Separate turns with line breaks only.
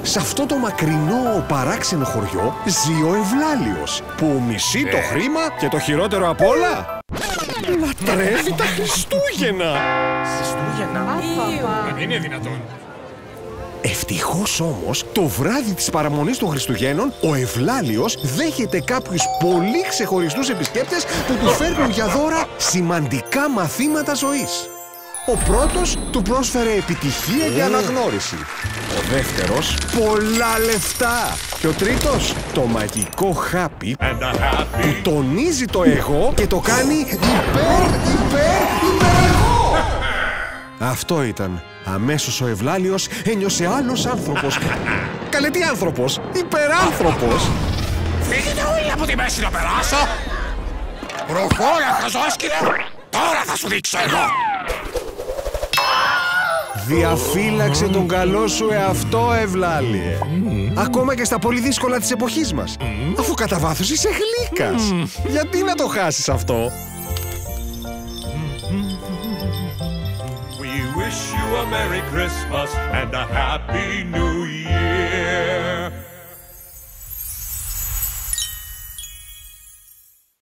Σε αυτό το μακρινό παράξενο χωριό ζει ο Ευλάλιος, που μισεί το χρήμα και το χειρότερο απ' όλα, λατρεύει τα Χριστούγεννα.
Χριστούγεννα? Δεν είναι δυνατόν.
Ευτυχώς όμως, το βράδυ της παραμονής των Χριστουγέννων, ο Ευλάλιος δέχεται κάποιους πολύ ξεχωριστούς επισκέπτες που του φέρνουν για δώρα σημαντικά μαθήματα ζωής. Ο πρώτος του πρόσφερε επιτυχία και αναγνώριση. Ο δεύτερος, πολλά λεφτά. Και ο τρίτος, το μαγικό χάπι που τονίζει το εγώ και το κάνει υπερ-εγώ. Αυτό ήταν. Αμέσως ο Ευλάλιος ένιωσε άλλος άνθρωπος. Καλέ, τι άνθρωπος? Υπεράνθρωπος.
Φύγετε όλοι από τη μέση να περάσω. Προχώρα, χαζόσκυλε. Τώρα θα σου δείξω εγώ.
Διαφύλαξε τον καλό σου εαυτό, Ευλάλιε. Ακόμα και στα πολύ δύσκολα της εποχής μας. Αφού κατά βάθος είσαι γλύκας. Γιατί να το χάσεις αυτό?
We wish you a Merry Christmas and a Happy New Year.